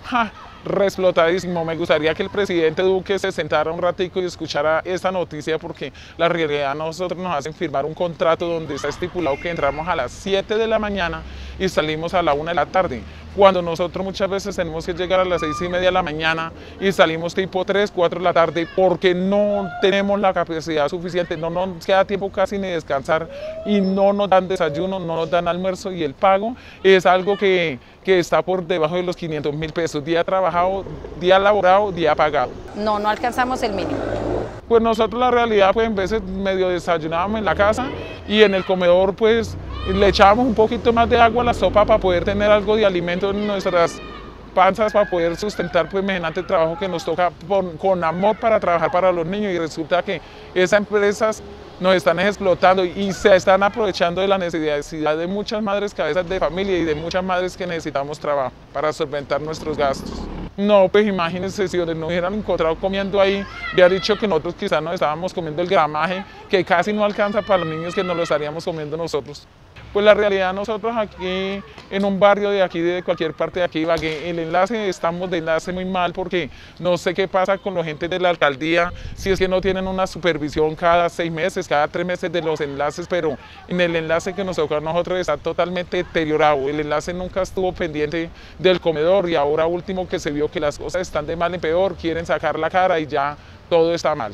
¡ja!, reexplotadísimo. Me gustaría que el presidente Duque se sentara un ratico y escuchara esta noticia, porque la realidad a nosotros nos hacen firmar un contrato donde está estipulado que entramos a las 7 de la mañana y salimos a la 1 de la tarde, cuando nosotros muchas veces tenemos que llegar a las 6:30 de la mañana y salimos tipo 3, 4 de la tarde porque no tenemos la capacidad suficiente, no nos queda tiempo casi ni descansar y no nos dan desayuno, no nos dan almuerzo, y el pago es algo que está por debajo de los 500.000 pesos, día trabajado, día laborado, día pagado. No, no alcanzamos el mínimo. Pues nosotros la realidad, pues en veces medio desayunábamos en la casa y en el comedor pues le echábamos un poquito más de agua a la sopa para poder tener algo de alimento en nuestras panzas, para poder sustentar pues mediante el trabajo que nos toca con amor para trabajar para los niños, y resulta que esas empresas nos están explotando y se están aprovechando de la necesidad de muchas madres cabezas de familia y de muchas madres que necesitamos trabajo para solventar nuestros gastos. No, pues imagínense, si nos hubieran encontrado comiendo ahí, hubiera dicho que nosotros quizás nos estábamos comiendo el gramaje, que casi no alcanza para los niños, que nos lo estaríamos comiendo nosotros. Pues la realidad, nosotros aquí en un barrio de aquí, de cualquier parte de aquí, Ibagué, el enlace, estamos de enlace muy mal, porque no sé qué pasa con los agentes de la alcaldía, si es que no tienen una supervisión cada 6 meses, cada 3 meses de los enlaces, pero en el enlace que nos toca a nosotros está totalmente deteriorado. El enlace nunca estuvo pendiente del comedor, y ahora último que se vio que las cosas están de mal en peor, quieren sacar la cara y ya todo está mal.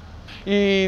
Y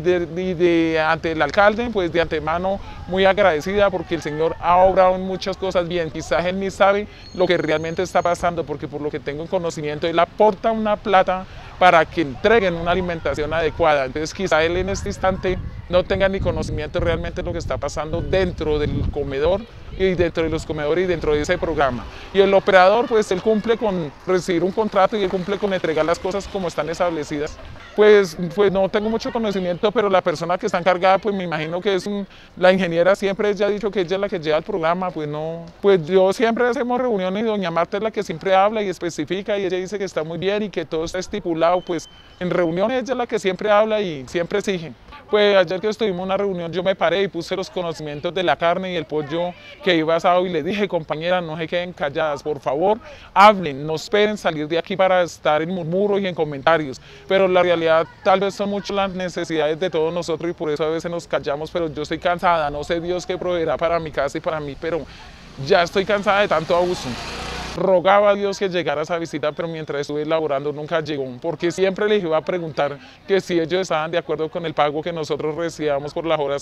ante el alcalde, pues de antemano muy agradecida, porque el señor ha obrado en muchas cosas bien. Quizás él ni sabe lo que realmente está pasando, porque por lo que tengo conocimiento, él aporta una plata para que entreguen una alimentación adecuada. Entonces quizá él en este instante no tenga ni conocimiento realmente de lo que está pasando dentro del comedor y dentro de los comedores y dentro de ese programa. Y el operador, pues él cumple con recibir un contrato y él cumple con entregar las cosas como están establecidas. Pues no tengo mucho conocimiento, pero la persona que está encargada, pues me imagino que es la ingeniera. Siempre ella ha dicho que ella es la que lleva el programa, pues no. Pues yo siempre hacemos reuniones y doña Marta es la que siempre habla y especifica, y ella dice que está muy bien y que todo está estipulado. Pues en reuniones ella es la que siempre habla y siempre exige. Pues ayer que estuvimos en una reunión, yo me paré y puse los conocimientos de la carne y el pollo que iba asado, y le dije: compañeras, no se queden calladas, por favor, hablen, no esperen salir de aquí para estar en murmuros y en comentarios. Pero la realidad, tal vez son muchas las necesidades de todos nosotros y por eso a veces nos callamos, pero yo estoy cansada, no sé Dios qué proveerá para mi casa y para mí, pero ya estoy cansada de tanto abuso. Rogaba a Dios que llegara esa visita, pero mientras estuve laborando nunca llegó, porque siempre les iba a preguntar que si ellos estaban de acuerdo con el pago que nosotros recibíamos por las horas